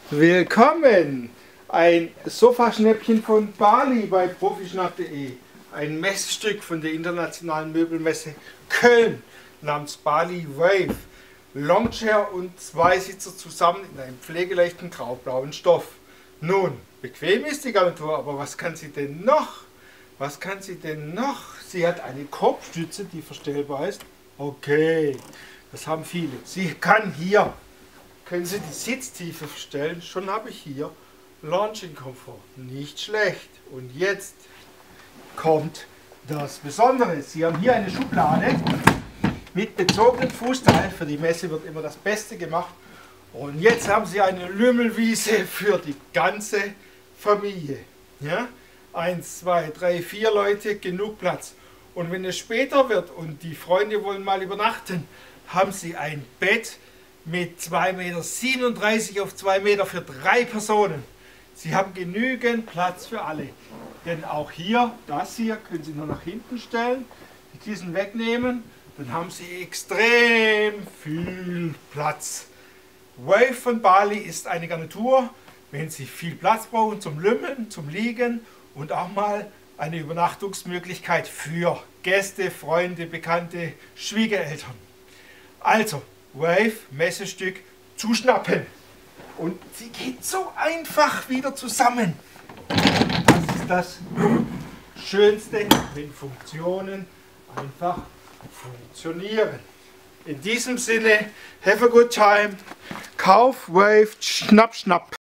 Willkommen! Ein Sofaschnäppchen von Bali bei profischnapp.de. Ein Messstück von der internationalen Möbelmesse Köln namens Bali Wave. Longchair und Zweisitzer zusammen in einem pflegeleichten graublauen Stoff. Nun, bequem ist die Garnitur, aber was kann sie denn noch? Was kann sie denn noch? Sie hat eine Kopfstütze, die verstellbar ist. Okay, das haben viele. Sie kann hier, können Sie die Sitztiefe verstellen. Schon habe ich hier Launching-Komfort. Nicht schlecht. Und jetzt kommt das Besondere. Sie haben hier eine Schublade mit bezogenem Fußteil. Für die Messe wird immer das Beste gemacht. Und jetzt haben Sie eine Lümmelwiese für die ganze Familie. Ja? 1, 2, 3, 4 Leute, genug Platz. Und wenn es später wird und die Freunde wollen mal übernachten, haben Sie ein Bett mit 2,37 Meter auf 2 Meter für 3 Personen. Sie haben genügend Platz für alle. Denn auch hier, das hier, können Sie nur nach hinten stellen, die Kissen wegnehmen, dann haben Sie extrem viel Platz. Wave von Bali ist eine Garnitur, wenn Sie viel Platz brauchen zum Lümmeln, zum Liegen und auch mal eine Übernachtungsmöglichkeit für Gäste, Freunde, Bekannte, Schwiegereltern. Also, Wave, Messestück, zuschnappen. Und sie geht so einfach wieder zusammen. Das ist das Schönste, wenn Funktionen einfach funktionieren. In diesem Sinne, have a good time. Kauf Wave, schnapp, schnapp.